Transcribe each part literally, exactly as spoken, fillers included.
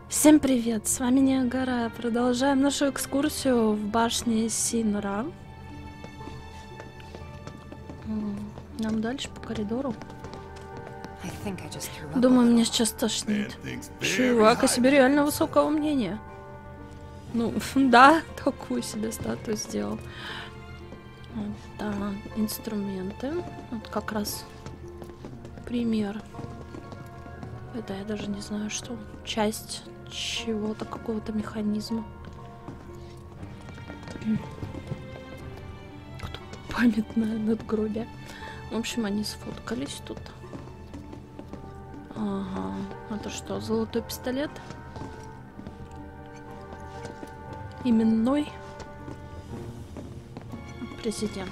Всем привет, с вами Ниагара. Продолжаем нашу экскурсию в башне Синра. Нам дальше по коридору. Думаю, мне сейчас тошнит. Чувак о себе реально высокого мнения. Ну, да, такую себе статую сделал. Да, инструменты. Вот как раз пример. Это я даже не знаю, что. Часть чего-то, какого-то механизма. Кто памятное надгробие. В общем, они сфоткались тут. Ага. Это что, золотой пистолет? Именной президент.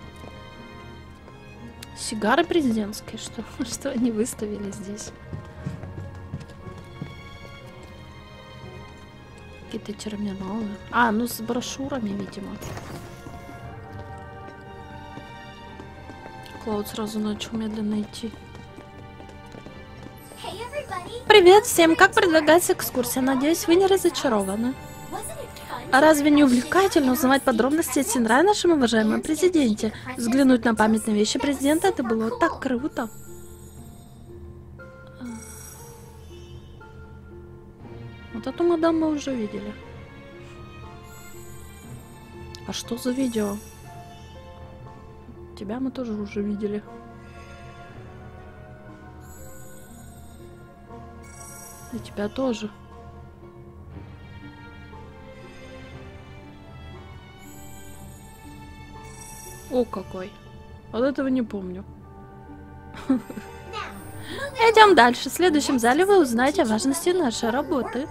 Сигары президентские, что, что они выставили здесь? Какие-то терминалы. А, ну с брошюрами, видимо. Клауд сразу начал медленно идти. Привет всем! Как предлагается экскурсия? Надеюсь, вы не разочарованы. А разве не увлекательно узнавать подробности от Синра о нашем уважаемом президенте? Взглянуть на памятные вещи президента — это было так круто. Вот эту мадам мы уже видели. А что за видео? Тебя мы тоже уже видели. И тебя тоже. О, какой. Вот этого не помню. Идем дальше. В следующем зале вы узнаете о важности нашей работы.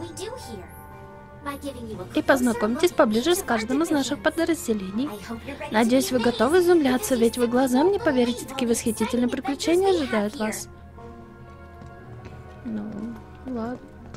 И познакомитесь поближе с каждым из наших подразделений. Надеюсь, вы готовы изумляться, ведь вы глазам не поверите, такие восхитительные приключения ожидают вас. Ну, ладно.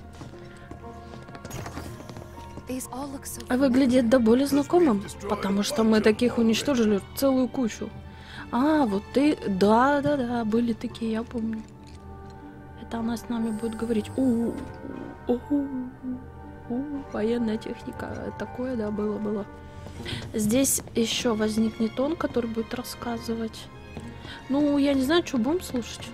Выглядит до боли знакомым, потому что мы таких уничтожили целую кучу. А, вот ты... Да-да-да, были такие, я помню. Это она с нами будет говорить. У, у, у, у, военная техника. Такое, да, было, было. Здесь еще возникнет он, который будет рассказывать. Ну, я не знаю, что будем слушать.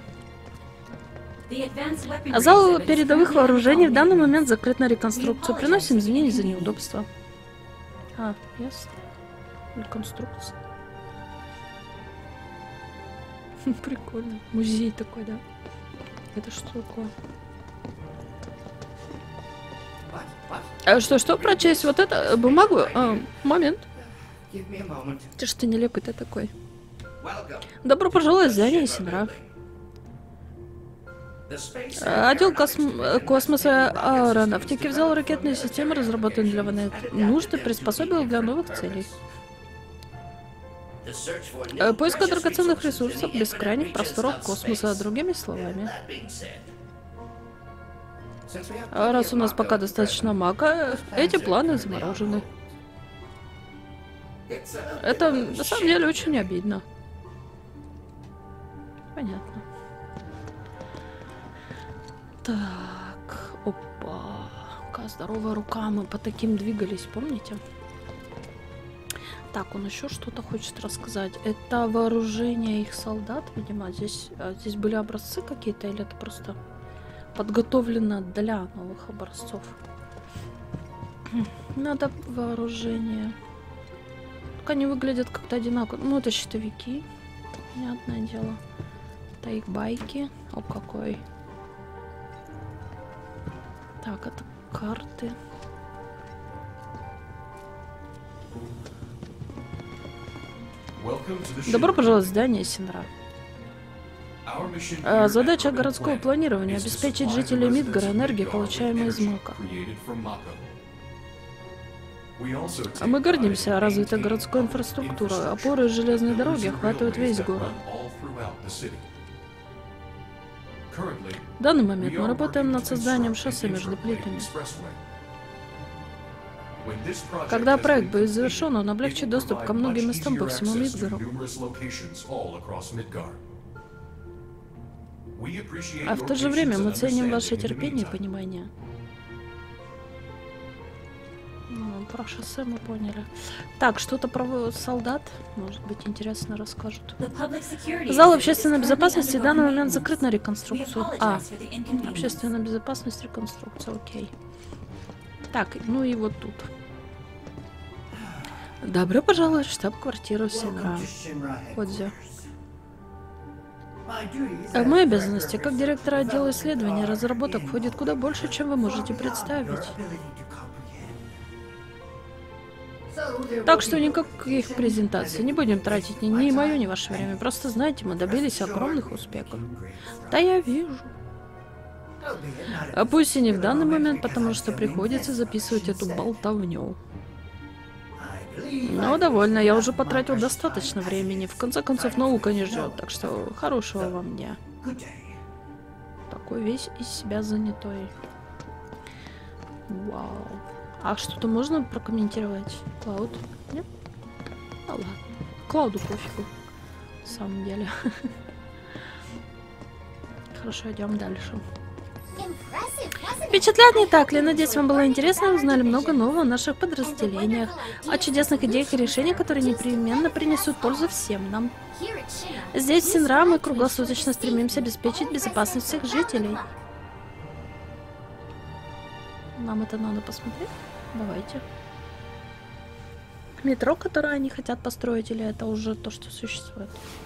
А зал передовых вооружений в данный момент закрыт на реконструкцию. Приносим извинения за неудобства. А, ясно. Реконструкция. Прикольно. Музей такой, да? Это что такое? А что, что прочесть? Вот это бумагу? А, момент. Ты что нелепый ты такой? Добро пожаловать в здание Синра. Отдел косм... космоса аэронавтики взял ракетные системы, разработанные для военных нужд, и приспособил для новых целей. Поиск драгоценных ресурсов, бескрайних просторов космоса, другими словами. А раз у нас пока достаточно мага, эти планы заморожены. Это на самом деле очень обидно. Понятно. Так, опа. Какая здоровая рука, мы по таким двигались, помните? Так, он еще что-то хочет рассказать. Это вооружение их солдат, видимо. Здесь, здесь были образцы какие-то, или это просто подготовлено для новых образцов? Надо вооружение. Только они выглядят как-то одинаково. Ну, это щитовики. Понятное дело. Это их байки. О, какой. Так, это карты. Добро пожаловать в здание Синра. А, задача городского планирования — обеспечить жителей Мидгара энергией, получаемой из Мака. А мы гордимся развитой городской инфраструктурой. Опоры железной дороги охватывают весь город. В данный момент мы работаем над созданием шоссе между плитами. Когда проект будет завершен, он облегчит доступ ко многим местам по всему Мидгару. А в то же время мы ценим ваше терпение и понимание. Ну, про шоссе мы поняли. Так, что-то про солдат. Может быть, интересно расскажут. Зал общественной безопасности в данный момент закрыт на реконструкцию. А, общественная безопасность, реконструкция, окей. Так, ну и вот тут. Добро пожаловать в штаб-квартиру Синра. Кодзи. В мои обязанности как директора отдела исследований и разработок входит куда больше, чем вы можете представить. Так что никаких презентаций. Не будем тратить ни, ни мое, ни ваше время. Просто знайте, мы добились огромных успехов. Да я вижу. А пусть и не в данный момент, потому что приходится записывать эту болтовню. Но довольно, я уже потратил достаточно времени. В конце концов, наука не ждет, так что хорошего вам дня. Такой весь из себя занятой. Вау. А что-то можно прокомментировать? Клауд? Нет? А ладно. Клауду пофигу. На самом деле. Хорошо, идем дальше. Впечатляет, не так ли? Надеюсь, вам было интересно и узнали много нового о наших подразделениях, о чудесных идеях и решениях, которые непременно принесут пользу всем нам. Здесь, в Синра, мы круглосуточно стремимся обеспечить безопасность всех жителей. Нам это надо посмотреть? Давайте. Метро, которое они хотят построить, или это уже то, что существует?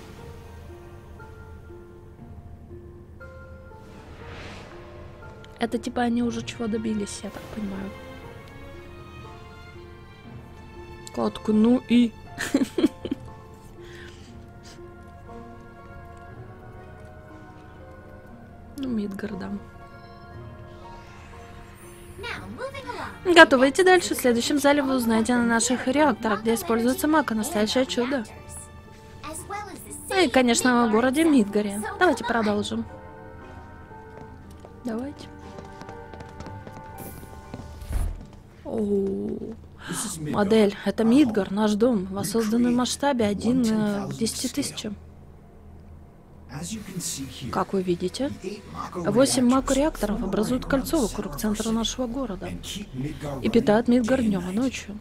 Это типа они уже чего добились, я так понимаю. Кладку, ну и... Ну, Мидгардам. Готовы идти дальше. В следующем зале вы узнаете на наших реакторах, где используется мака. Настоящее чудо. Ну и, конечно, в городе Мидгаре. Давайте продолжим. Давайте. О, модель. Это Мидгар, наш дом. Воссозданный в масштабе один к десяти тысячам. Как вы видите, восемь мако-реакторов образуют кольцо вокруг центра нашего города и питают Мидгар днем и ночью.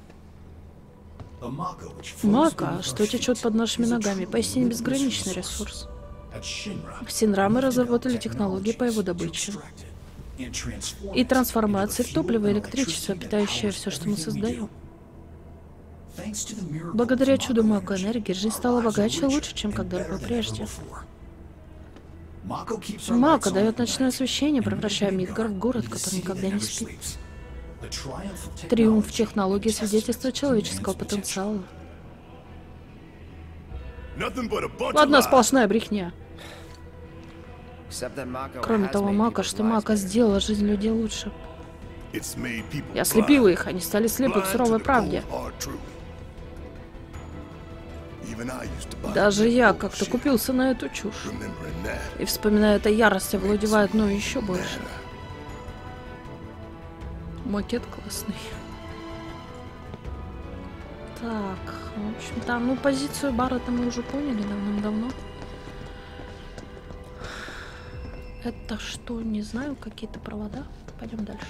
Мака, что течет под нашими ногами, поистине безграничный ресурс. В Синра мы разработали технологии по его добыче и трансформации в топливо и электричество, питающее все, что мы создаем. Благодаря чуду мако-энергии жизнь стала богаче и лучше, чем когда-либо прежде. Мака дает ночное освещение, превращая Мидгар в город, который никогда не спит. Триумф технологий свидетельствует человеческого потенциала. Одна сплошная брехня. Кроме того, Мака, что Мака сделала жизнь людей лучше. Я слепила их, они стали слепы к суровой правде. Даже я как-то купился на эту чушь. И вспоминая это, ярость овладевает мною еще больше. Макет классный. Так, в общем-то, ну позицию Баррета мы уже поняли давным-давно. Это что, не знаю, какие-то провода? Пойдем дальше.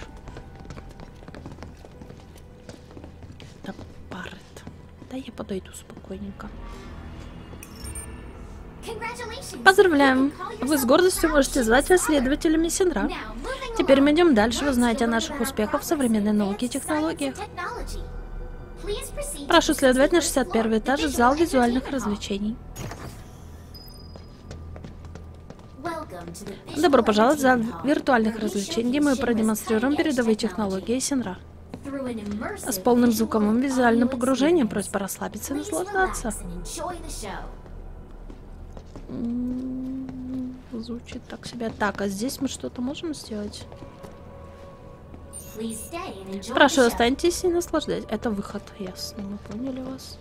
Так, Баррет. Да я подойду спокойненько. Поздравляем! Вы с гордостью можете звать вас следователями Синра. Теперь мы идем дальше. Вы знаете о наших успехах в современной науке и технологиях. Прошу следовать на шестьдесят первый этаж в зал визуальных развлечений. Добро пожаловать в зал виртуальных развлечений, где мы продемонстрируем передовые технологии Синра. С полным звуковым визуальным погружением просьба расслабиться и наслаждаться. Звучит так себе. Так, а здесь мы что-то можем сделать? Прошу, останьтесь и наслаждайтесь. Это выход, ясно, мы поняли вас.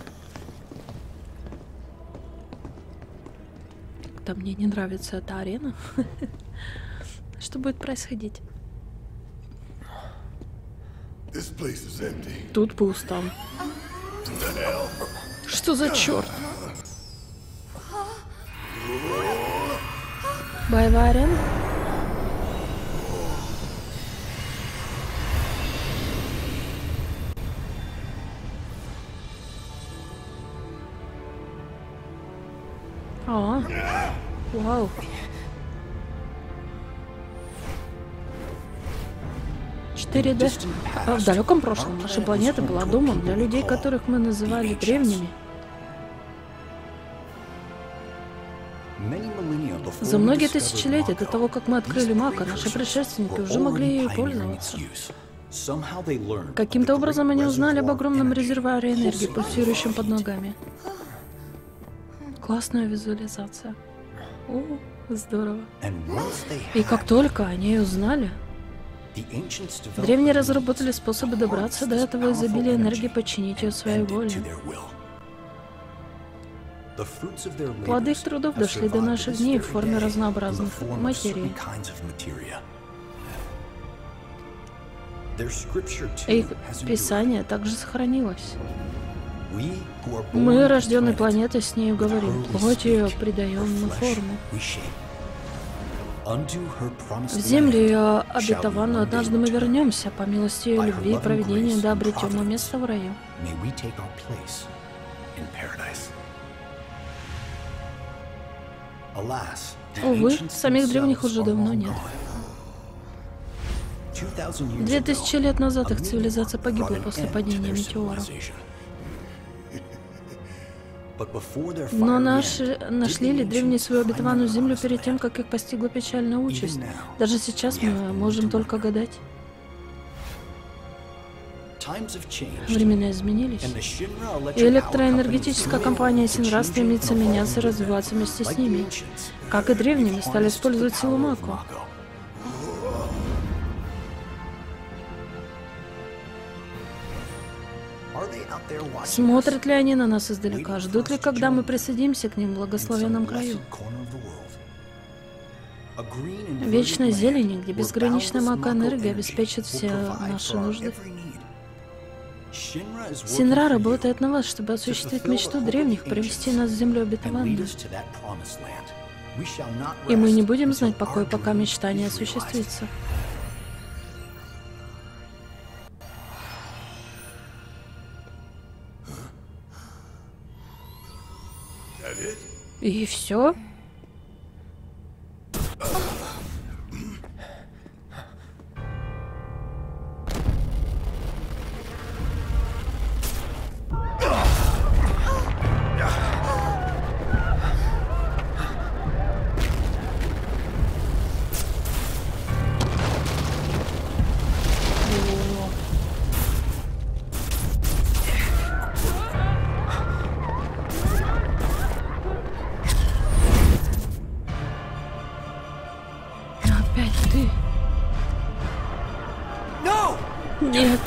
Да, мне не нравится эта арена. Что будет происходить? Тут пусто. Что за черт? Боевая арена? А, вау. четыре дэ. В далеком прошлом наша планета была домом для людей, которых мы называли древними. За многие тысячелетия до того, как мы открыли Мако, наши предшественники уже могли ею пользоваться. Каким-то образом они узнали об огромном резервуаре энергии, пульсирующем под ногами. Классная визуализация. О, здорово. И как только они ее узнали, древние разработали способы добраться до этого изобилия энергии, подчинить ее своей воле. Плоды их трудов дошли до наших дней в форме разнообразных материй. Их писание также сохранилось. Мы, рожденные планетой, с нею говорим, плоть ее придаем на форму. В землю ее обетованную однажды мы вернемся, по милости ее любви и провидения, да обретем мы место в раю. Увы, самих древних уже давно нет. Две тысячи лет назад их цивилизация погибла после падения метеора. Но наши нашли ли древние свою обетованную землю перед тем, как их постигла печальная участь? Даже сейчас мы можем только гадать. Времена изменились, и электроэнергетическая компания Синра стремится меняться и развиваться вместе с ними. Как и древние, мы стали использовать силу Мако. Смотрят ли они на нас издалека? Ждут ли, когда мы присоединимся к ним в благословенном краю? Вечной зелени, где безграничная мако-энергия обеспечит все наши нужды. Синра работает на вас, чтобы осуществить мечту древних, привести нас в землю обетованную. И мы не будем знать покоя, пока мечта не осуществится. И все? Нет.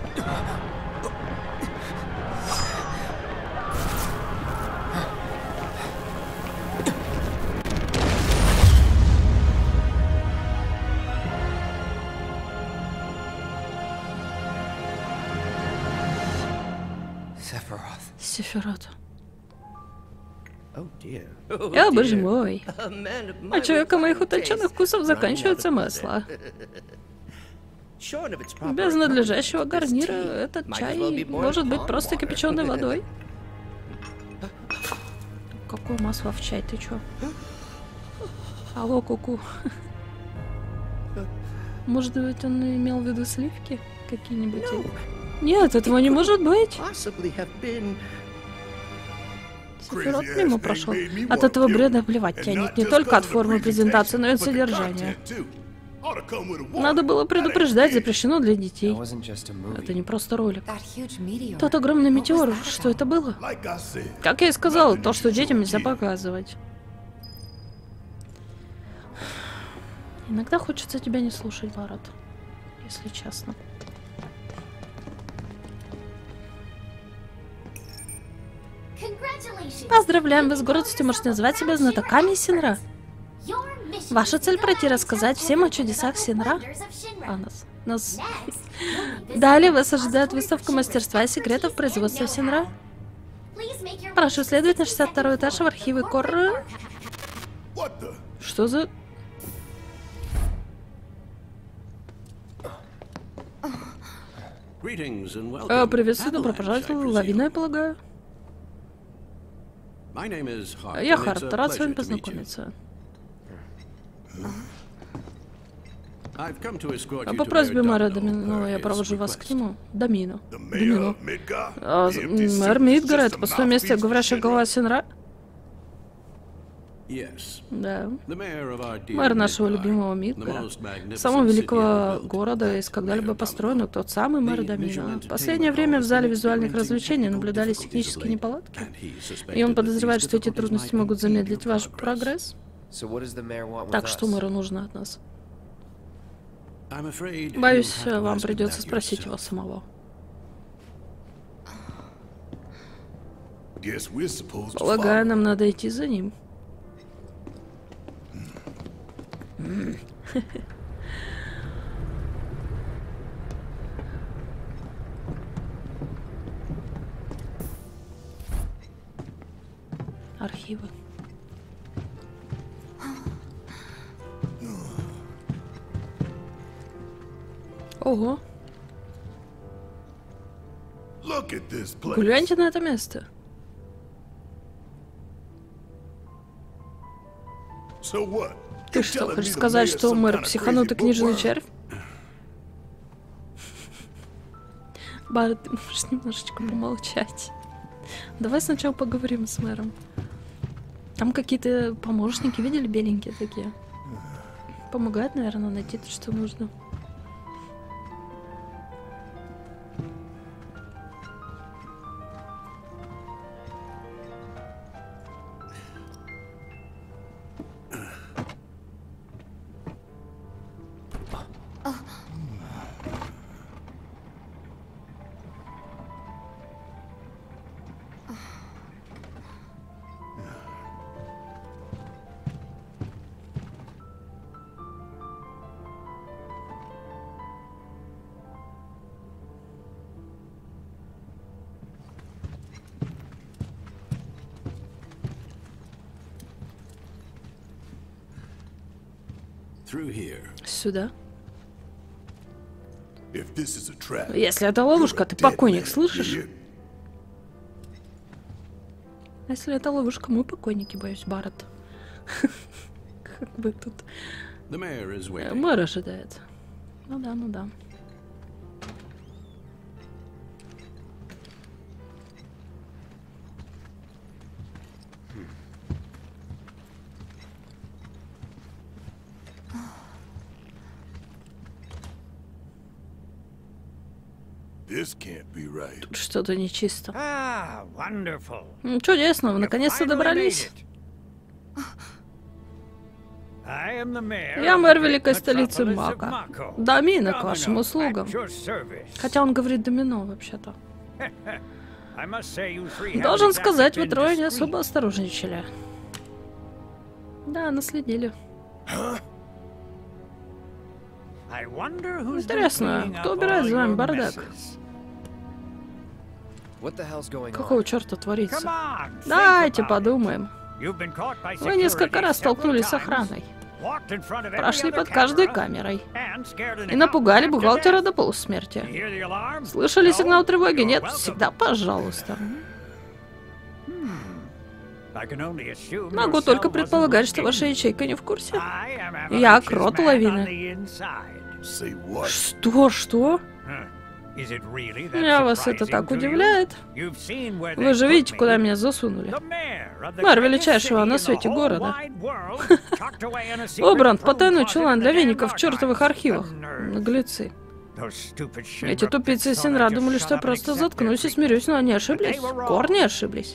Сефирот. О, боже мой. У человека моих утонченных вкусов заканчивается масло. Без надлежащего гарнира этот чай может быть просто кипяченой водой. Какое масло в чай? Ты чё? Алло, куку. Может быть, он имел в виду сливки какие-нибудь? Нет, этого не может быть. Сефирот мимо прошел. От этого бреда плевать тянет не только от формы презентации, но и от содержания. Надо было предупреждать, запрещено для детей. Это не просто ролик. Тот огромный метеор, что это было? Как я и сказал, то, что детям нельзя показывать. Иногда хочется тебя не слушать, Барат, если честно. Поздравляем, вы с гордостью можете назвать себя знатоками Синра. Ваша цель пройти рассказать всем о чудесах Синра. А нас. Нас. Далее вас ожидает выставка мастерства и секретов производства Синра. Прошу следовать на шестьдесят второй этаж в архивы Корры. Что за... А, приветствую, добро пожаловать в лавину, я полагаю. Я Харт, рад с вами познакомиться. По просьбе мэра Домино я провожу вас к нему. Домино. Домино. А, мэр Мидгара, это пустое место, говорящая голова Синра? Да. Мэр нашего любимого Мидгара, самого великого города из когда-либо построенного, тот самый мэр Домино. В последнее время в зале визуальных развлечений наблюдались технические неполадки, и он подозревает, что эти трудности могут замедлить ваш прогресс. Так что мэру нужно от нас? Боюсь, вам придется спросить его самого. Полагаю, нам надо идти за ним. Архивы. Ого. Гляньте на это место. Ты что, хочешь сказать, что мэр психанутый книжный червь? Бар, ты можешь немножечко помолчать. Давай сначала поговорим с мэром. Там какие-то помощники, видели, беленькие такие? Помогают, наверное, найти то, что нужно. Сюда. Если это ловушка, ты покойник, слышишь? Если это ловушка, мы покойники, боюсь, Барретт. Как бы тут... Мэр ожидает. Ну да, ну да. Тут что-то нечисто. Чудесно, вы наконец-то добрались. Я мэр великой столицы Мака. Домино к вашим услугам. Хотя он говорит Домино, вообще-то. Должен сказать, вы трое не особо осторожничали. Да, наследили. Интересно, кто убирает за вами бардак? Какого черта творится? Давайте подумаем. Вы несколько раз столкнулись с охраной. Прошли под каждой камерой. И напугали бухгалтера до полусмерти. Слышали сигнал тревоги? Нет? Всегда пожалуйста. Могу только предполагать, что ваша ячейка не в курсе. Я крот лавины. Что? Что? Меня вас это так удивляет? Вы же видите, куда меня засунули. Мэр величайшего на свете города. Обранд, потайной чулан для веников в чертовых архивах. Наглецы. Эти тупицы из Синра думали, что я просто заткнусь и смирюсь, но они ошиблись. Корни ошиблись.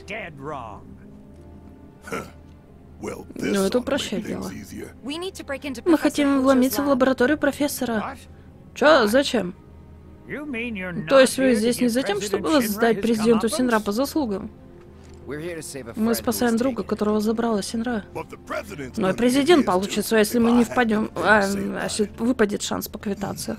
Ну, это упрощает дело. Мы хотим вломиться в лабораторию профессора. Чё? Зачем? То есть вы здесь не за тем, чтобы воздать президенту Синра по заслугам? Мы спасаем друга, которого забрала Синра. Но и президент получится, если мы не впадем... А, если выпадет шанс поквитаться.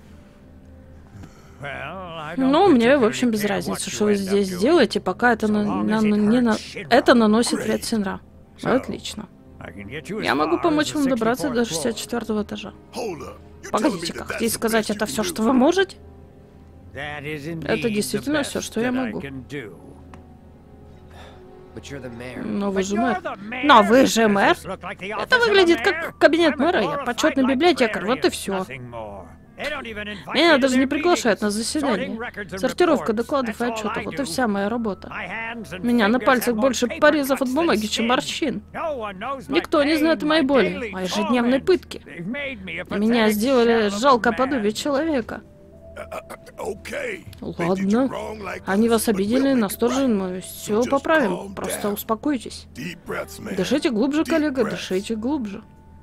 Ну, мне, в общем, без разницы, что вы здесь делаете, пока это, на, на, не на, это наносит вред Синра. Отлично. Я могу помочь вам добраться до шестьдесят четвёртого этажа. Погодите-ка, хотите сказать, это все, что вы можете? Это действительно все, что я могу. Но вы же мэр. Но вы же мэр? Это выглядит как кабинет мэра, я почетный библиотекарь, вот и все. Меня даже не приглашают на заседание. Сортировка докладов и отчетов, вот и вся моя работа. У меня на пальцах больше порезов от бумаги, чем морщин. Никто не знает о моей боли, о ежедневной пытке. Меня сделали жалкое подобие человека. Ладно. Они вас обидели, нас тоже, но все поправим. Просто успокойтесь. Дышите глубже, коллега, дышите глубже.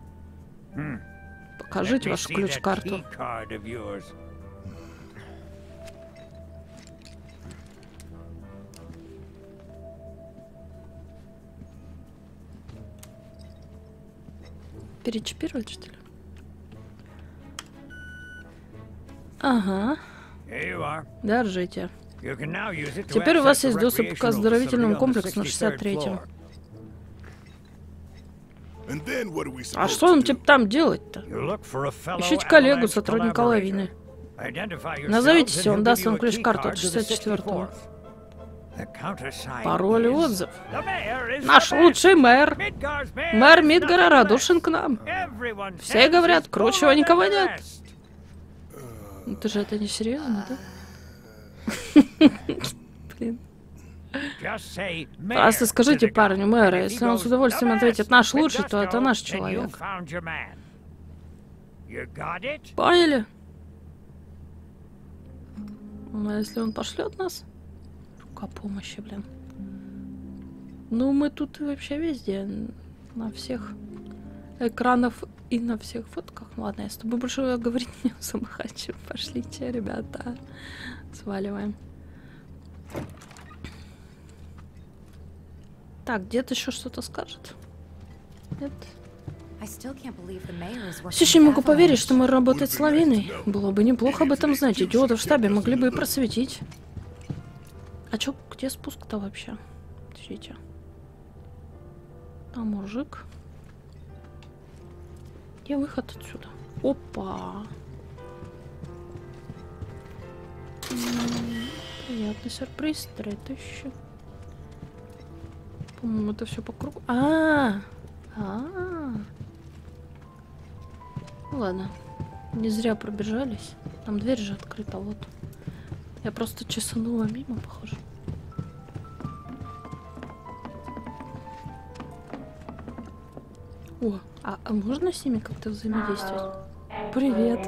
Покажите вашу ключ-карту. Перечипировать, что ли? Ага. Держите. Теперь у вас есть доступ к оздоровительному комплексу на шестьдесят третьем. А что нам типа там делать-то? Ищите коллегу, сотрудника лавины. Назовитесь, он даст вам ключ-карту от шестьдесят четвёртого. Пароль и отзыв. Наш лучший мэр. Мэр Мидгара радушен к нам. Все говорят, круче его никого нет. Ну ты же это не серьезно, да? Блин. Просто скажите парню мэра, если он с удовольствием ответит наш лучший, то это наш человек. Поняли? Ну, а если он пошлет нас? Рука помощи, блин. Ну, мы тут вообще везде. На всех экранах и на всех фотках. Ладно, я с тобой больше говорить не особо хочу. Пошлите, ребята. Сваливаем. Так, где-то еще что-то скажет? Нет? Все еще не могу поверить, что мэр работает с лавиной. Было бы неплохо об этом знать. Идиоты в штабе могли бы и просветить. А чё, где спуск-то вообще? Подождите. Там мужик. Где выход отсюда? Опа! М-м, приятный сюрприз. Три тысячи. По-моему, это все по кругу. А, а, -а, -а. Ладно, не зря пробежались. Там дверь же открыта, вот. Я просто чесанула мимо, похоже. О, а, а можно с ними как-то взаимодействовать? Привет.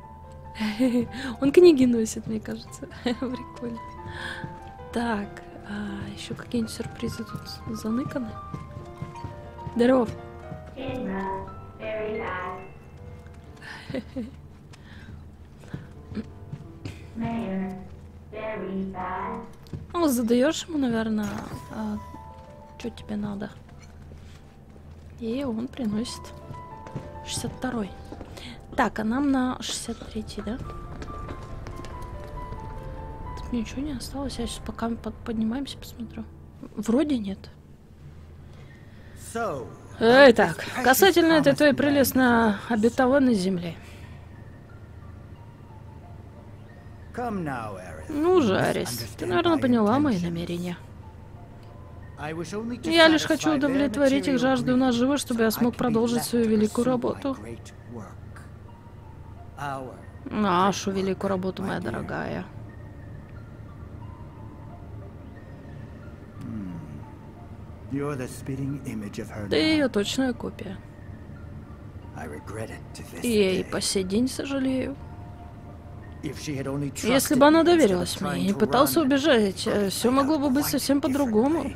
Он книги носит, мне кажется. Прикольно. Так. А, еще какие-нибудь сюрпризы тут заныканы? Здоров! Ну, задаешь ему, наверное, а, что тебе надо. И он приносит. шестьдесят второй. Так, а нам на шестьдесят третий, да? Ничего не осталось, я сейчас пока под поднимаемся, посмотрю. Вроде нет. Итак, касательно этой твоей прелестно обетованной земли. Ну же, Арис, ты, наверное, поняла мои намерения. Я лишь хочу удовлетворить их жажду наживы, чтобы я смог продолжить свою великую работу. Нашу великую работу, моя дорогая. Ты ее точная копия. И я и по сей день сожалею. Если бы она доверилась мне и не пытался убежать, все могло бы быть совсем по-другому.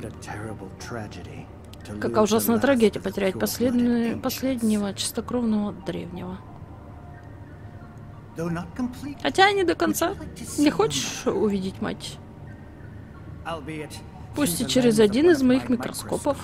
Какая ужасная трагедия потерять последнего, последнего чистокровного древнего. Хотя не до конца. Не хочешь увидеть мать? Пусть и через один из моих микроскопов.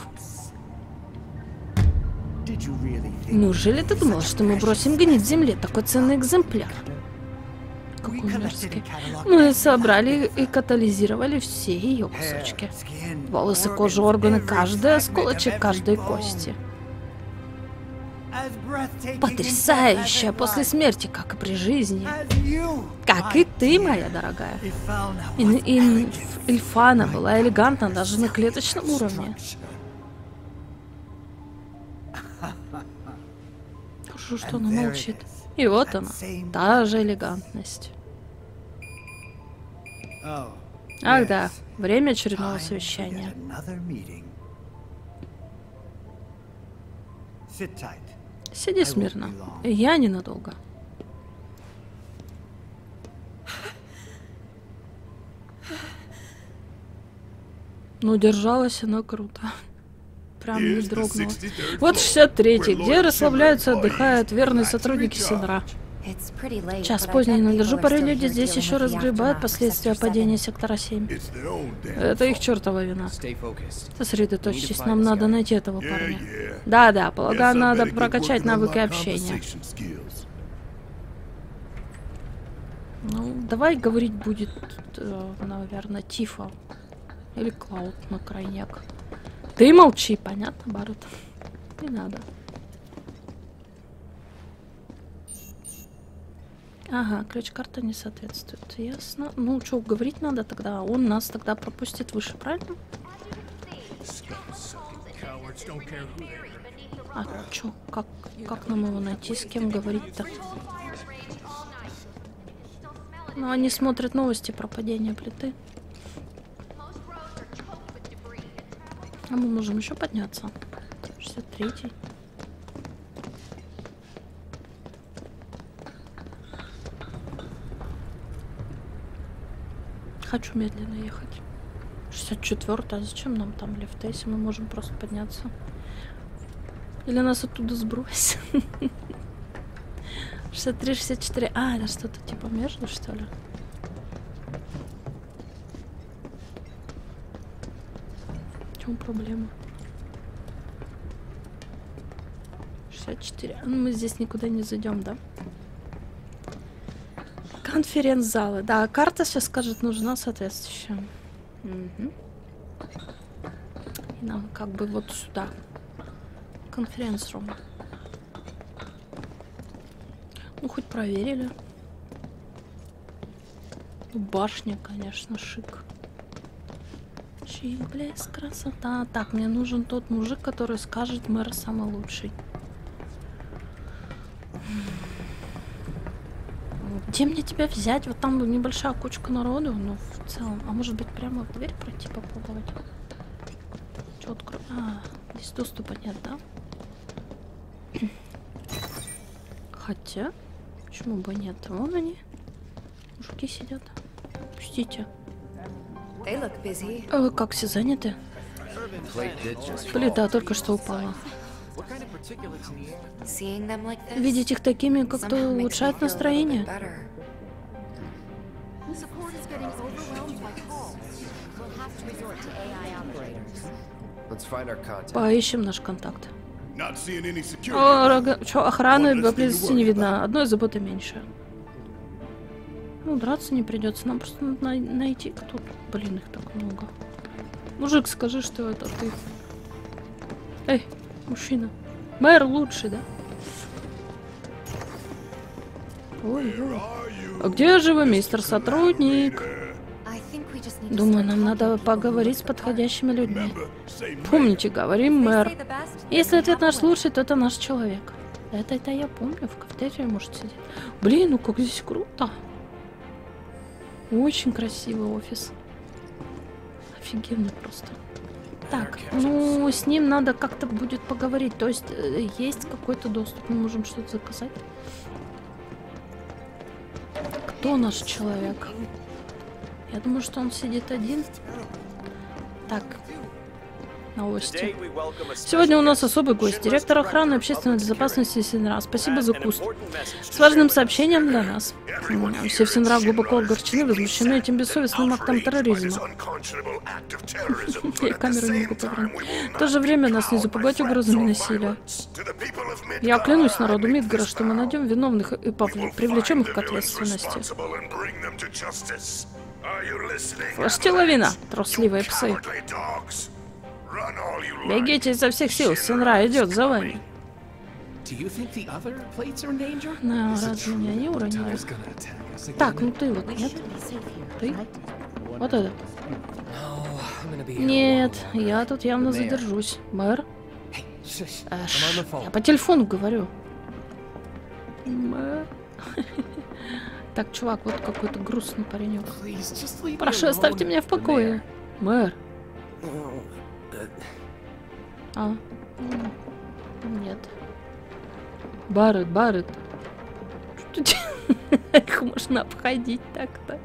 Неужели ты думал, что мы бросим гнить в земле такой ценный экземпляр? Какой мерзкий. Мы собрали и катализировали все ее кусочки. Волосы, кожа, органы, каждый осколочек, каждой кости. Потрясающая после смерти, как и при жизни. Как и ты, моя дорогая. И, и Ильфана была элегантна даже на клеточном уровне. Хорошо, что она молчит. И вот она, та же элегантность. Ах да, время очередного совещания. Сиди смирно. Я ненадолго. Ну, держалась она круто. Прям не дрогнула. Вот шестьдесят третий, где расслабляются, отдыхают верные сотрудники Синра. Час поздний, но держу пару люди здесь еще разгребают последствия падения сектора семь. Это их чертова вина. Сосредоточьтесь, нам надо найти этого парня. Да-да, полагаю, надо прокачать навыки общения. Ну, давай говорить будет, наверное, Тифа. Или Клауд на крайняк. Ты молчи, понятно, Барретт? Не надо. Ага, ключ-карта не соответствует. Ясно. Ну, что, говорить надо тогда? Он нас тогда пропустит выше, правильно? А что? Как, как нам его найти? С кем говорить-то? Ну, они смотрят новости про падение плиты. А мы можем еще подняться. шестьдесят третий. Хочу медленно ехать. шестьдесят четвёртый. А зачем нам там лифт, если мы можем просто подняться? Или нас оттуда сбросить? шестьдесят три, шестьдесят четыре. А, это что-то типа между, что ли? В чем проблема? шестьдесят четыре. Ну, мы здесь никуда не зайдем, да? Конференц-залы. Да, карта сейчас скажет, нужна соответствующая. Угу. И нам как бы вот сюда. Конференц-рум. Ну, хоть проверили. Башня, конечно, шик. Чик, блеск, красота. Так, мне нужен тот мужик, который скажет, мэр самый лучший. Где мне тебя взять? Вот там небольшая кучка народу, но в целом. А может быть прямо в дверь пройти попробовать? Че открою? А, здесь доступа нет, да? Хотя, почему бы нет? Вон они. Мужики сидят. Пустите. А вы как, все заняты? Плита только что упала. Видеть их такими как-то улучшает настроение. Поищем наш контакт. О, что, охраны поблизости не видно. Одной заботы меньше. Ну, драться не придется. Нам просто надо найти, кто тут. Блин, их так много. Мужик, скажи, что это ты. Эй, мужчина. Мэр лучший, да? Ой-ой. А где же вы, мистер сотрудник? Думаю, нам надо поговорить с подходящими людьми. Помните, говорим мэр. Если ответ наш лучший, то это наш человек. Это, это я помню, в кафетерии может сидеть. Блин, ну как здесь круто. Очень красивый офис. Офигенно просто. Так, ну с ним надо как-то будет поговорить. То есть есть какой-то доступ, мы можем что-то заказать. Кто наш человек? Я думаю, что он сидит один. Так, новости. Сегодня у нас особый гость, директор охраны общественной безопасности Синра. Спасибо за куст. С важным сообщением для нас. Все в Синра глубоко огорчены, возмущены этим бессовестным актом терроризма. Я камеру не могу повернуть. В то же время нас не запугать угрозами насилия. Я клянусь народу Мидгара, что мы найдем виновных и привлечем их к ответственности. Слышите, лавина, трусливые псы. Бегите изо всех сил, Синра идет за вами. На, разве меня не уронили? Так, ну ты вот, нет? Ты? Вот это. Нет, я тут явно задержусь. Мэр? Эш, я по телефону говорю. Мэр? Так, чувак, вот какой-то грустный паренек. Прошу, оставьте меня в покое. Мэр. А? Нет. Барретт, Барретт. Их можно обходить так-то.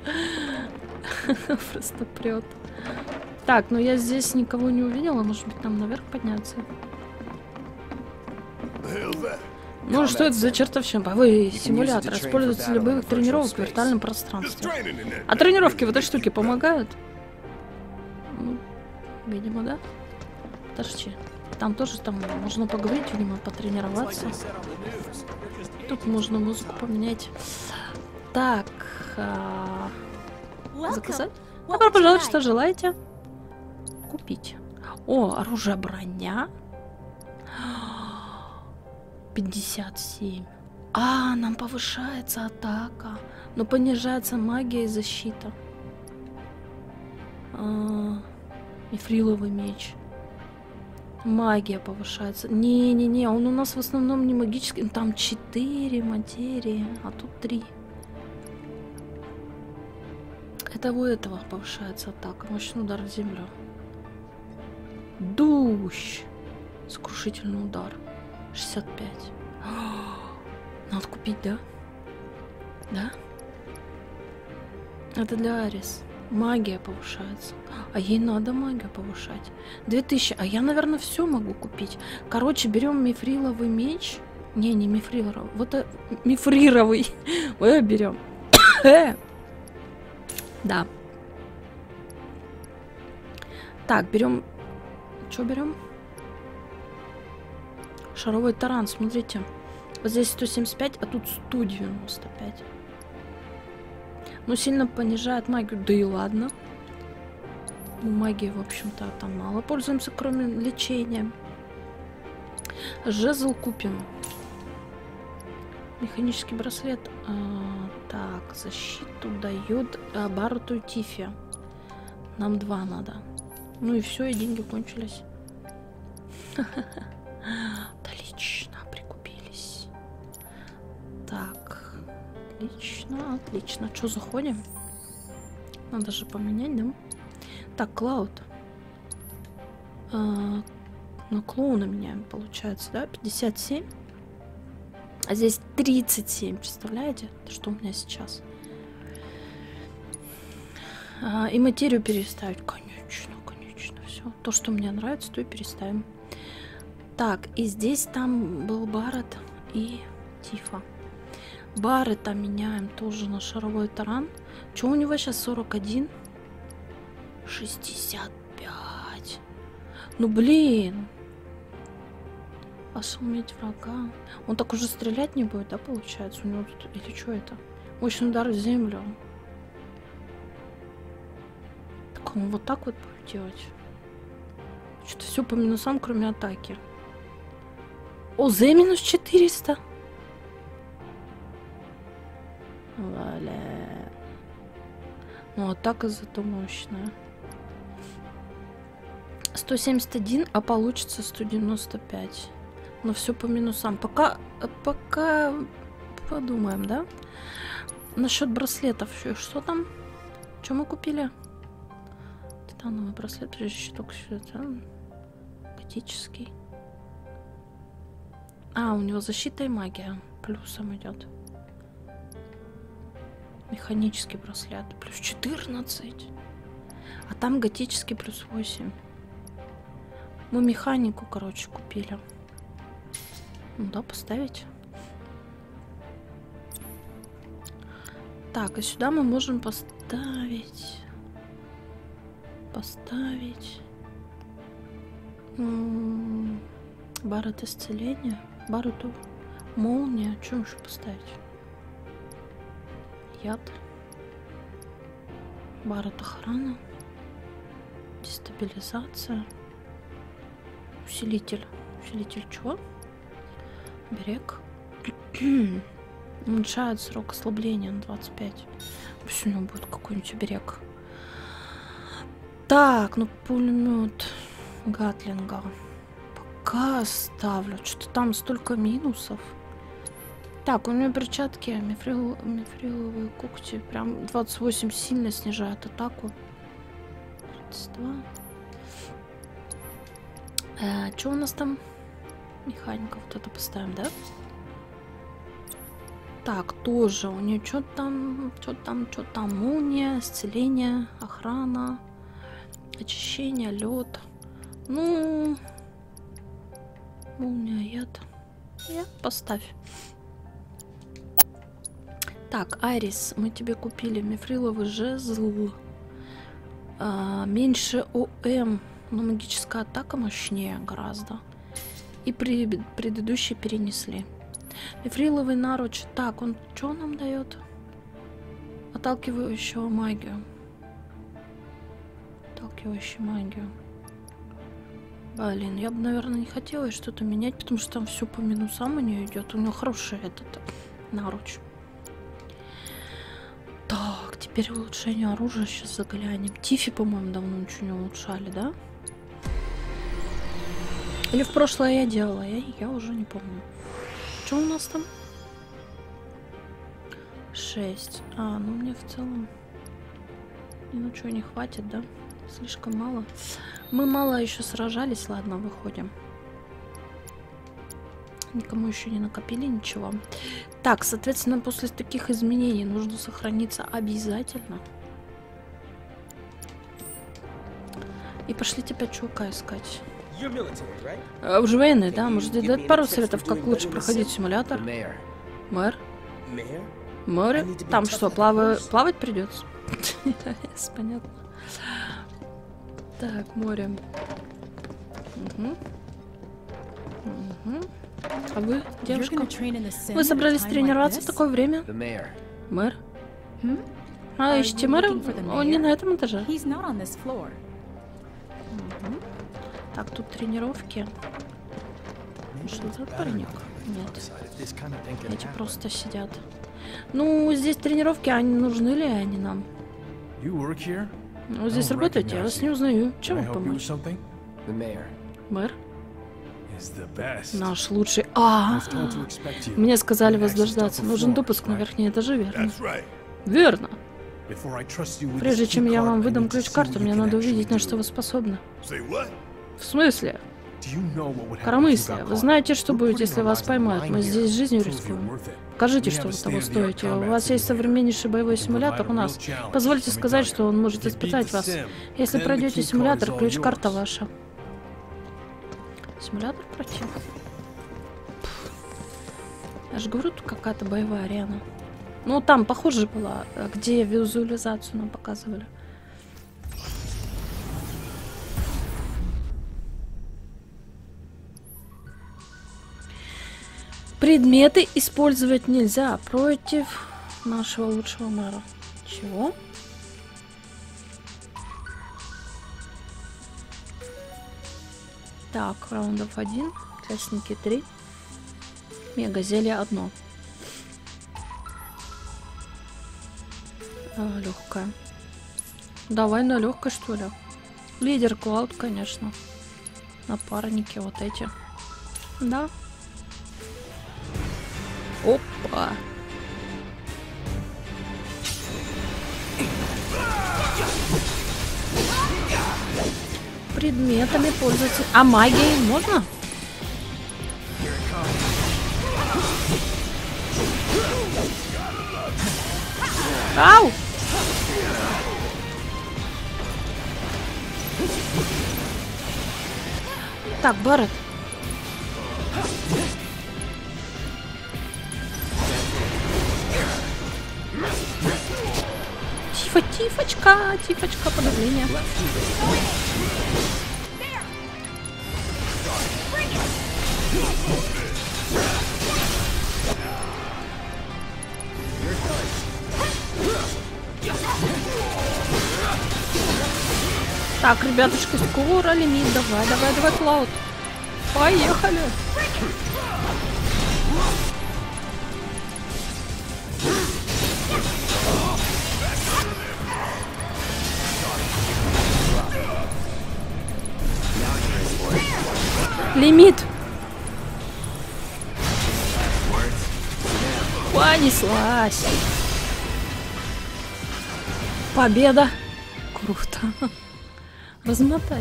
Просто прет. Так, ну я здесь никого не увидела. Может быть, нам наверх подняться? Ну что это за чертовщина? Боевой симулятор используется для боевых тренировок в виртуальном пространстве. А тренировки в этой штуке помогают? Ну, видимо, да. Подожди. Там тоже там можно поговорить, видимо, потренироваться. Тут можно музыку поменять. Так. А... Заказать? Добро пожаловать, что желаете? Купить. О, оружие, броня. пятьдесят семь. А, нам повышается атака, но понижается магия и защита. А, мифриловый меч. Магия повышается. Не-не-не, он у нас в основном не магический. Там четыре материи, а тут три. Это у этого повышается атака. Мощный удар в землю. Дущ. Сокрушительный удар. шестьдесят пять. Надо купить, да? Да? Это для Арис. Магия повышается. А ей надо магию повышать. две тысячи. А я, наверное, все могу купить. Короче, берем мифриловый меч. Не, не мифриловый. Вот это мифрировый. Вот берем. Да. Так, берем. Что берем? Шаровой таран, смотрите. Вот здесь сто семьдесят пять, а тут сто девяносто пять. Ну, сильно понижает магию. Да и ладно. Ну, магии, в общем-то, там мало пользуемся, кроме лечения. Жезл купим. Механический браслет. А, так, защиту дает а, Барретту и Тифи. Нам два надо. Ну и все, и деньги кончились. Отлично, прикупились. Так, отлично, отлично. Что, заходим? Надо же поменять, да? Так, Клауд. А, на клоуна меняем, получается, да? пятьдесят семь. А здесь тридцать семь, представляете? Это что у меня сейчас? А, и материю переставить. Конечно, конечно, все. То, что мне нравится, то и переставим. Так, и здесь там был Барретт и Тифа. Барретта меняем тоже на шаровой таран. Что у него сейчас сорок один? шестьдесят пять. Ну блин. Ошеломить врага. Он так уже стрелять не будет, да, получается? У него тут... Или что это? Мощный удар в землю. Так он вот так вот будет делать. Что-то все по минусам, кроме атаки. О, за минус четыреста. Валя. Ну, атака зато мощная. сто семьдесят один, а получится сто девяносто пять. Но все по минусам. Пока, пока подумаем, да? Насчет браслетов. Что там? Что мы купили? Титановый браслет, прежде щиток, готический. А, у него защита и магия плюсом идет. Механический браслет плюс четырнадцать. А там готический плюс восемь. Мы механику, короче, купили. Ну да, поставить. Так, а сюда мы можем поставить... Поставить... М-м- Барретт исцеления. Барретту молния. Что еще поставить? Яд. Барретт охрана. Дестабилизация. Усилитель. Усилитель чего? Берег. Уменьшает срок ослабления на двадцать пять. Пусть у него будет какой-нибудь берег. Так, ну пулемет Гатлинга. Пока оставлю. Что-то там столько минусов. Так, у него перчатки, мифрил, мифриловые когти. Прям двадцать восемь сильно снижает атаку. тридцать два. Э, что у нас там? Механика. Вот это поставим, да? Так, тоже у нее что там, что там, что там. Молния, исцеление, охрана, очищение, лед. Ну, молния, яд. Яд поставь. Так, Айрис, мы тебе купили мифриловый жезл. А, меньше ОМ, но магическая атака мощнее гораздо. И при, предыдущий перенесли. Мифриловый наруч. Так, он что нам дает? Отталкивающую магию. Отталкивающую магию. Блин, я бы, наверное, не хотела что-то менять, потому что там все по минусам у нее идет. У нее хороший этот наруч. Так, теперь улучшение оружия. Сейчас заглянем. Тифи, по-моему, давно ничего не улучшали, да? Или в прошлое я делала? Я, я уже не помню. Что у нас там? шесть. А, ну мне в целом... Ну что, не хватит, да? Слишком мало. Мы мало еще сражались. Ладно, выходим. Никому еще не накопили ничего. Так, соответственно, после таких изменений нужно сохраниться обязательно. И пошлите опять чувака искать. А, уже военный, да? Может, дать пару советов, как лучше проходить симулятор? Мэр? Море? Там что, плава... плавать придется? Понятно. Так, море. Угу. Угу. А вы, девушка? Вы собрались тренироваться в такое время? Мэр? А, ищите мэра? Он не на этом этаже. Угу. Так, тут тренировки. Что за паренек? Нет. Эти просто сидят. Ну, здесь тренировки, они нужны ли они нам? Вы здесь работаете? Я вас не узнаю. Чем вам помочь? Мэр? Наш лучший... А, мне сказали вас дождаться. Нужен допуск на верхние этажи, верно? Верно. Прежде чем я вам выдам ключ-карту, мне надо увидеть, на что вы способны. В смысле? Коромыслие. Вы знаете, что будет, если вас поймают? Мы здесь жизнью рискуем. Покажите, что вы того стоите. У вас есть современнейший боевой симулятор у нас. Позвольте сказать, что он может испытать вас. Если пройдете симулятор, ключ-карта ваша. Симулятор пройти. Я же говорю, тут какая-то боевая арена. Ну, там похоже была, где визуализацию нам показывали. Предметы использовать нельзя против нашего лучшего мэра. Чего? Так, раундов один, участники три, мега зелье одно. А, легкая. Давай на легкой, что ли. Лидер Клауд, конечно. Напарники вот эти. Да. Опа. Предметами пользоваться. А магией можно? Ау! Так, Барретт. Тифа, тифочка, тифочка, подавление. Так, ребятушки, скоро лимит. Давай, давай, давай, Клауд. Поехали. Лимит. Понеслась. Победа. Круто. Размотали.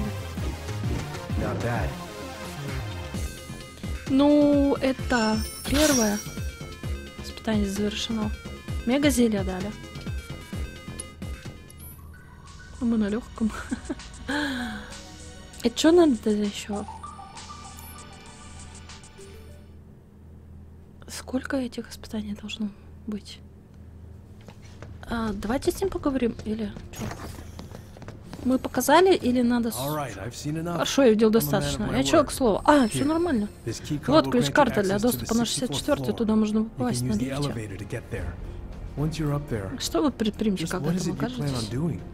Ну, это первое испытание завершено. Мега зелья дали. А мы на легком. Это что надо еще? Сколько этих испытаний должно быть? А, давайте с ним поговорим, или что? Мы показали, или надо... Хорошо, я видел достаточно. Я чё, к слову? А, все нормально. Вот ключ-карта для доступа на шестьдесят четвёртый, туда можно попасть на лифте. Что вы предпримете, когда там окажетесь?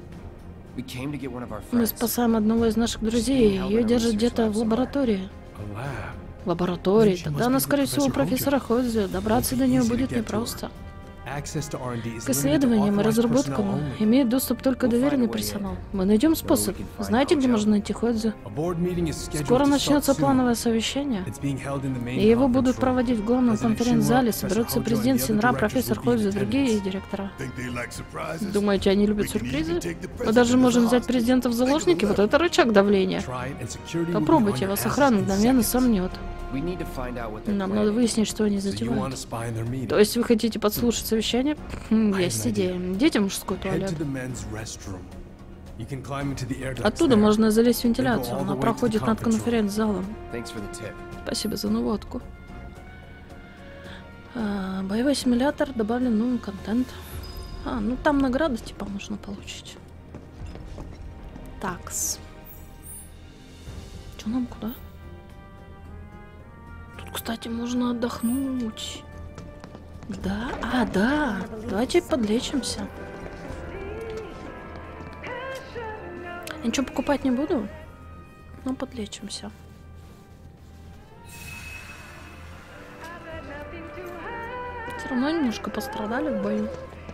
Мы спасаем одного из наших друзей, ее держат где-то в лаборатории. Лаборатории? Тогда она, скорее всего, у профессора Ходзи. Добраться до нее будет непросто. К исследованиям и разработкам имеет доступ только доверенный персонал. Мы найдем способ. Знаете, где можно найти Ходзи? Скоро начнется плановое совещание, и его будут проводить в главном конференц-зале. Соберутся президент Синра, профессор Ходзи и другие директора. Думаете, они любят сюрпризы? Мы даже можем взять президента в заложники. Вот это рычаг давления. Попробуйте, вас охрана мгновенно сомнет. Нам надо выяснить, что они затевают. То есть вы хотите подслушать совещание? Хм, есть идея. Идите в мужской туалет. Оттуда можно залезть в вентиляцию. Она проходит над конференц-залом. Спасибо за наводку. А, боевой симулятор, добавлен новый контент. А, ну там награды типа можно получить. Такс. Чё нам куда? Кстати, можно отдохнуть. Да? А, да. Давайте подлечимся. Я ничего покупать не буду, но подлечимся. Все равно немножко пострадали в бою.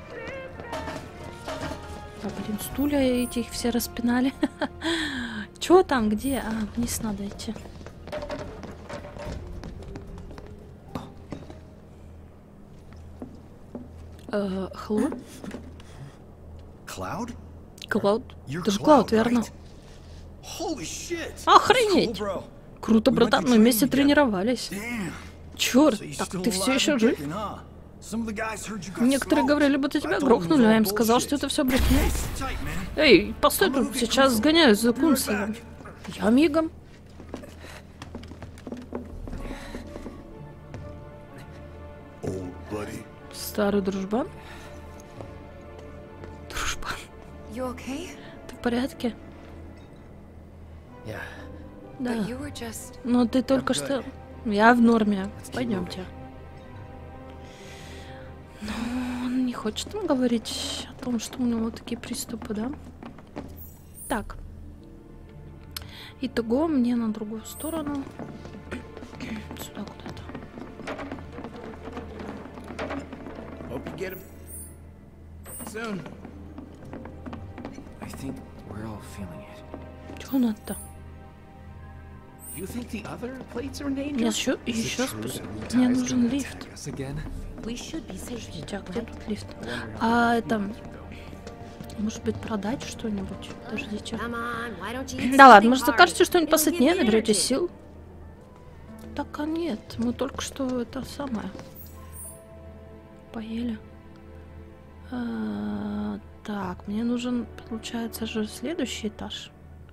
А, блин, стулья эти их все распинали. Чё там, где? А, вниз надо идти. Хло? Клауд? Клауд? Ты же Клауд, верно? Охренеть! Круто, братан, мы вместе тренировались. Черт, так ты все еще жив? Некоторые говорили, будто тебя грохнули, а я им сказал, что это все брехня. Эй, постой тут, сейчас сгоняюсь за Кунцевым. Я мигом. Старый дружбан? Дружбан. Ты в порядке? Да. Но ты только что... Я в норме. Пойдемте. Ну, он не хочет нам говорить о том, что у него такие приступы, да? Так. Итого мне на другую сторону. Сюда куда-то. Get him soon. I think we're all feeling it. Чего надо-то? Мне еще, еще спуск. Мне нужен лифт. Подождите, а где тут лифт? А это... Может быть, продать что-нибудь? Подождите. Да ладно, может, закажете что-нибудь посытнее, наберете сил? Так, а нет. Мы только что это самое... Поели. А, так, мне нужен, получается же, следующий этаж.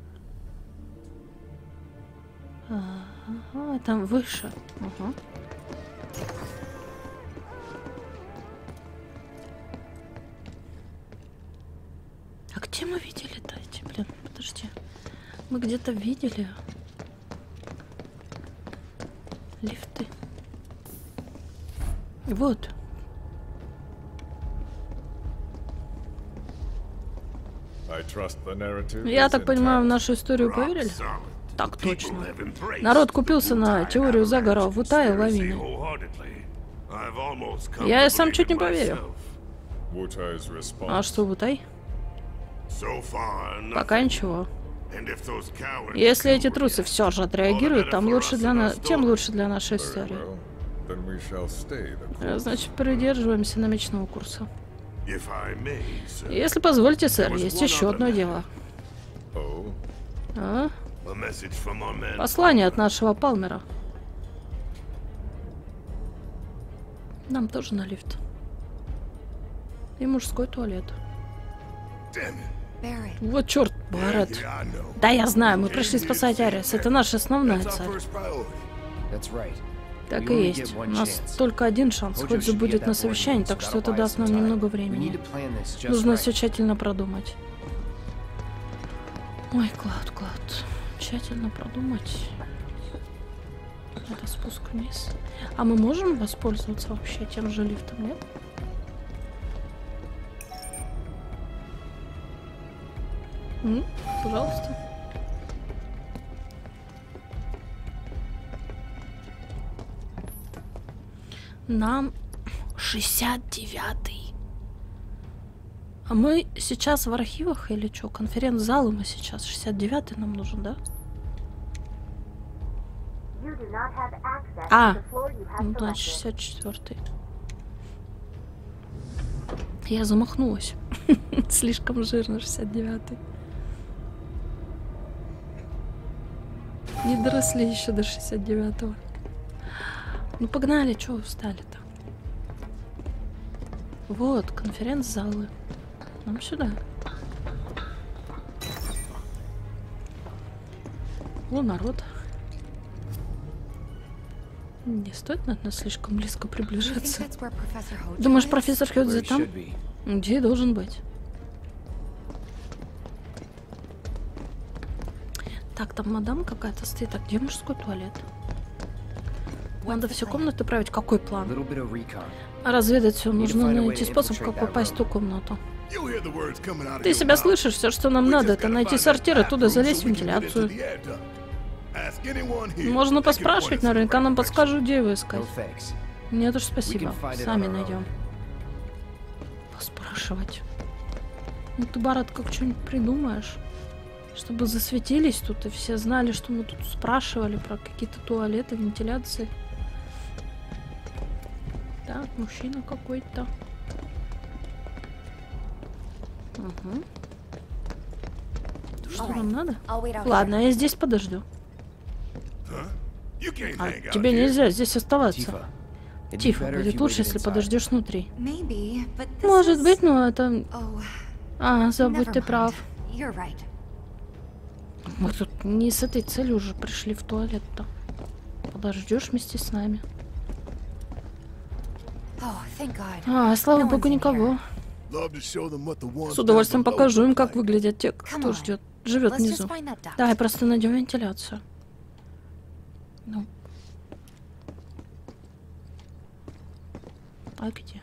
Ага, там выше. Ага. А где мы видели-то эти, блин, подожди. Мы где-то видели лифты. Вот. Я так понимаю, в нашу историю поверили? Так точно. Народ купился на теорию заговора в Утае и лавине. Я сам чуть не поверил. А что в Утай? Пока ничего. Если эти трусы все же отреагируют, там лучше для нас, тем лучше для нашей истории. Значит, придерживаемся намеченного курса. Если позволите, сэр, есть еще одно дело. А? Послание от нашего Палмера. Нам тоже на лифт. И мужской туалет. Вот черт, Барретт. Да, я знаю, мы пришли спасать Арис. Это наша основная цель. Так и есть. У нас только один шанс. Ходзи будет на совещании, так что это даст нам немного времени. Нужно все тщательно продумать. Ой, Клауд, Клауд. Тщательно продумать. Это спуск вниз. А мы можем воспользоваться вообще тем же лифтом, нет? М? Пожалуйста. Нам шестьдесят девятый. А мы сейчас в архивах или что? Конференц-залы мы сейчас. шестьдесят девятый нам нужен, да? А, ну, значит, шестьдесят четвёртый. Я замахнулась. Слишком жирно, шестьдесят девятый. Не доросли еще до шестьдесят девятого. Ну погнали, чего вы встали-то? Вот, конференц-залы. Нам сюда. О, народ. Не стоит, наверное, слишком близко приближаться. Думаешь, профессор Ходзи там? Где должен быть? Так, там мадам какая-то стоит. А где мужской туалет? Надо все комнаты править. Какой план? Разведать все. Нужно найти способ, как попасть в ту комнату. Ты себя слышишь? Все, что нам надо, это найти сортир, оттуда залезть в вентиляцию. Можно поспрашивать, наверняка нам подскажут, где его искать. Нет уж, спасибо. Сами найдем. Поспрашивать. Ну ты, Барретт, как что-нибудь придумаешь? Чтобы засветились тут и все знали, что мы тут спрашивали про какие-то туалеты, вентиляции. Так, мужчина какой-то. Угу. Что нам надо? Ладно, я здесь подожду. А тебе нельзя здесь оставаться. Тифа, будет лучше, если подождешь внутри. Может быть, но это... А, забудь, ты прав. Мы тут не с этой целью уже пришли в туалет-то. Подождешь вместе с нами. А, слава богу, никого. С удовольствием покажу им, как выглядят те, кто ждет, живет внизу. Давай просто найдем вентиляцию. Ну. А где?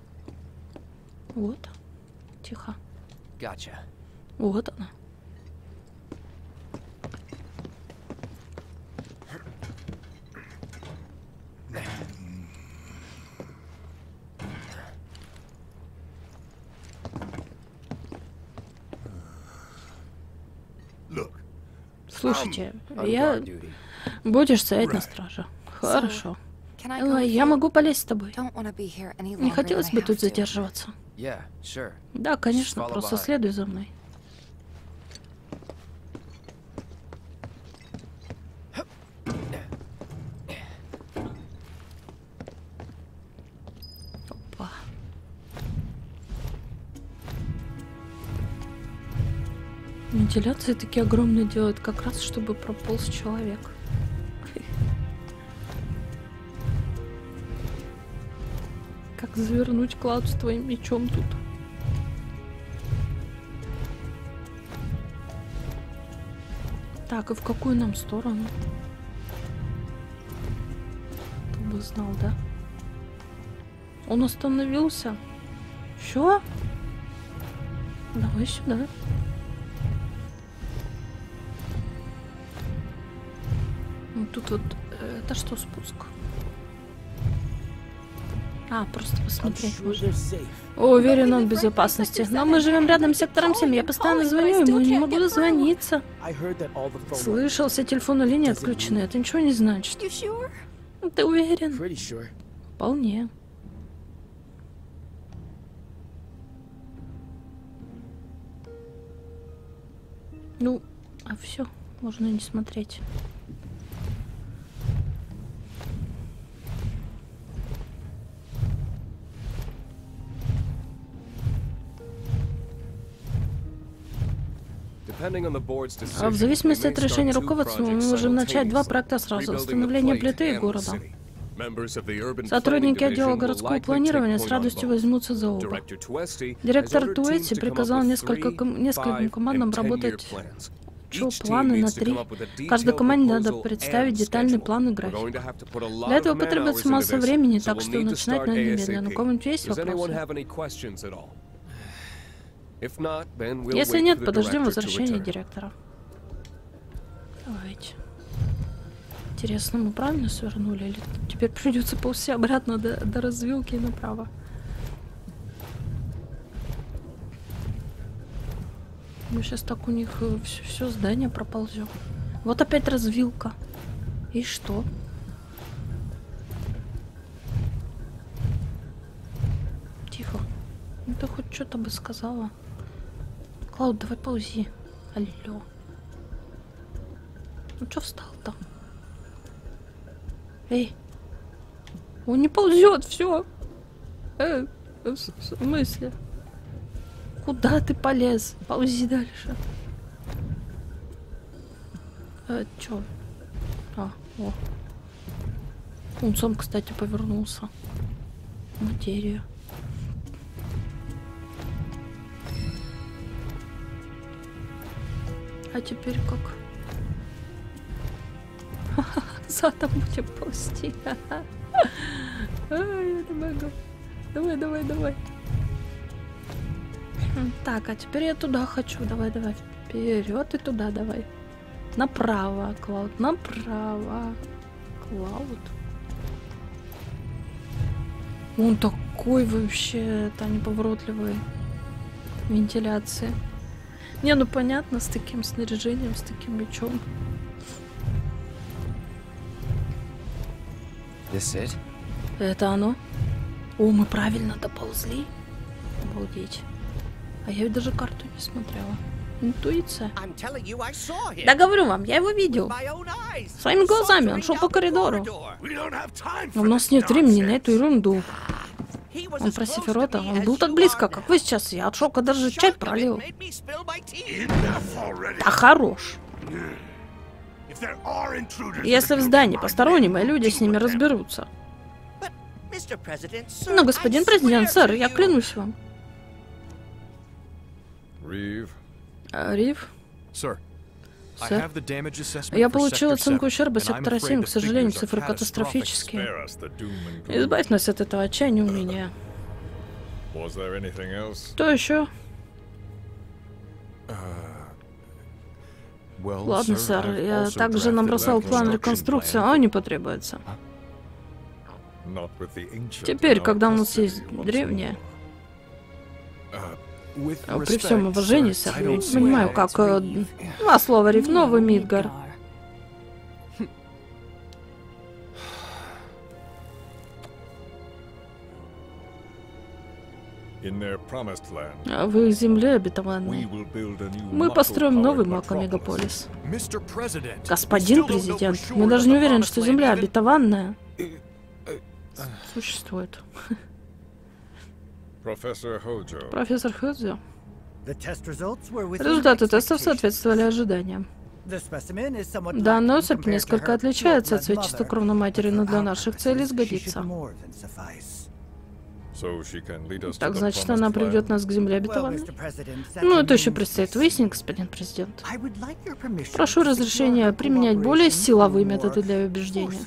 Вот. Тихо. Вот она. Слушайте, я... Будешь стоять на страже. Хорошо. Я могу полезть с тобой. Не хотелось бы тут задерживаться. Да, конечно, просто следуй за мной. Опа. Вентиляции такие огромные делают, как раз чтобы прополз человек. Как завернуть Клауд с твоим мечом тут? Так, и в какую нам сторону? Кто бы знал, да? Он остановился. Что? Давай сюда. Ну, тут вот... Это что, спуск? А, просто посмотреть можно. Уверен, он в безопасности. Но мы живем рядом с сектором семь. Я постоянно звоню ему и не могу дозвониться. Слышал, все телефонные линии отключены. Это ничего не значит. Ты уверен? Вполне. Ну, а все, можно не смотреть. А в зависимости от решения руководства мы можем начать два проекта сразу. Восстановление плиты и города. Сотрудники отдела городского планирования с радостью возьмутся за оба. Директор Туэти приказал несколько ком нескольким командам работать Чё, планы на три. Каждой команде надо представить детальный план и график. Для этого потребуется масса времени, так что начинать надо немедленно. У кого-нибудь есть вопросы? Если нет, подождем возвращения директора. Давайте. Интересно, мы правильно свернули? Или теперь придется ползти обратно до, до развилки и направо? Мы сейчас так у них все, все здание проползем. Вот опять развилка. И что? Тихо. Ну ты хоть что-то бы сказала. Клауд, давай ползи. Алло. Ну что встал-то? Эй. Он не ползет, все. Э, в смысле? Куда ты полез? Ползи дальше. А, чё? А, о. Он сам, кстати, повернулся. Материя. А теперь как? Задом будем ползти. Ай, я не могу. Давай, давай, давай. Так, а теперь я туда хочу. Давай, давай. Вперед и туда, давай. Направо, Клауд. Направо. Клауд. Он такой вообще, это неповоротливый. Вентиляции. Не, ну понятно, с таким снаряжением, с таким мечом. Это оно? О, мы правильно доползли. Обалдеть. А я ведь даже карту не смотрела. Интуиция. Да говорю вам, я его видел. Своими глазами, он шел по коридору. Но у нас нет времени на эту ерунду. Он про Сефирота, он был так близко, как вы сейчас. Я от шока даже чай пролил. Да хорош. Если в здании посторонние, мои люди с ними разберутся. Но, господин президент, сэр, я клянусь вам. Рив? Сэр, я получил оценку ущерба сектора семь. К сожалению, цифры катастрофические. Избавь нас от этого отчаяния умения. Что еще? Ладно, сэр, я также набросал план реконструкции, а он не потребуется. Теперь, когда у нас есть древнее... При всем уважении, сэр, я не понимаю, как... Два слова, Рив, новый Мидгар. В их земле обетованной мы построим новый макомегаполис. Господин президент, мы даже не уверены, что земля обетованная существует. Профессор Ходжо. Результаты тестов соответствовали ожиданиям. Данная особь несколько отличается от своей чистокровной матери, но для наших целей сгодится. Так значит, она приведет нас к земле обетованной? Ну, это еще предстоит выяснить, господин президент. Прошу разрешения применять более силовые методы для убеждения.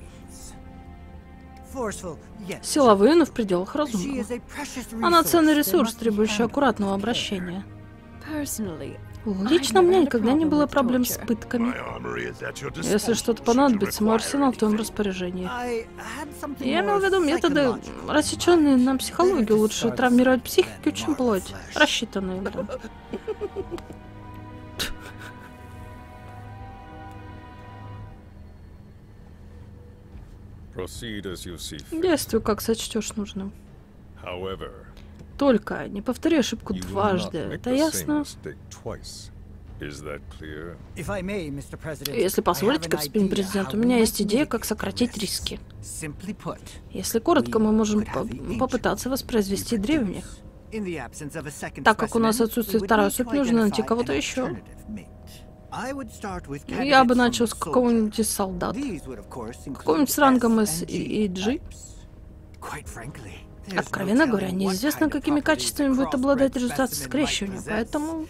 Силовые, но в пределах разумного. Она ценный ресурс, требующий аккуратного обращения. Лично у меня никогда не было проблем с пытками. Если что-то понадобится, мой арсенал в твоем распоряжении. Я имел в виду методы, рассеченные на психологию. Лучше травмировать психику, чем плоть. Рассчитанные, блин. Действуй, как сочтешь нужным. Только не повтори ошибку дважды. Это ясно? Если позволите, господин президент, у меня есть идея, как сократить риски. Если коротко, мы можем по попытаться воспроизвести древних. Так как у нас отсутствует вторая суть, нужно найти кого-то еще. Я бы начал с какого-нибудь из солдат. Какого-нибудь с рангом С и G. Откровенно говоря, неизвестно, какими качествами будет обладать результат скрещивания, поэтому...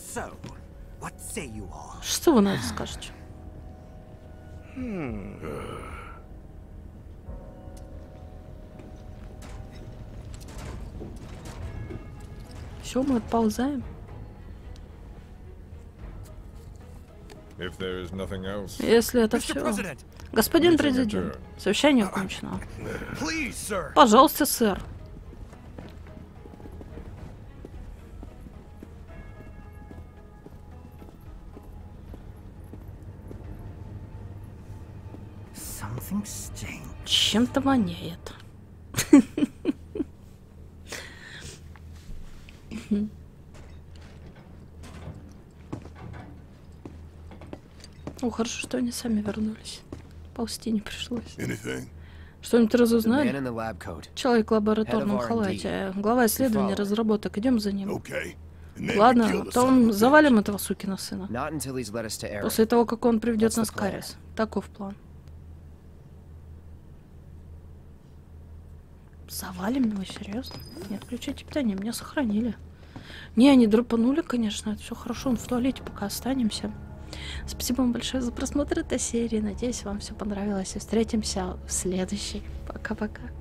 Что вы на это скажете? Все, мы отползаем. Если это все... Господин президент, совещание окончено. Пожалуйста, сэр. Чем-то воняет. О, хорошо, что они сами вернулись. Ползти не пришлось. Что-нибудь разузнали? Человек в лабораторном халате. Глава исследования разработок. Идем за ним. Ладно, потом завалим этого сукина сына. После того, как он приведет нас к Арис. Таков план. Завалим его, серьезно? Не отключайте питание, меня сохранили. Не, они драпанули, конечно, это все хорошо, он в туалете пока останемся. Спасибо вам большое за просмотр этой серии, надеюсь, вам все понравилось, и встретимся в следующей. Пока-пока.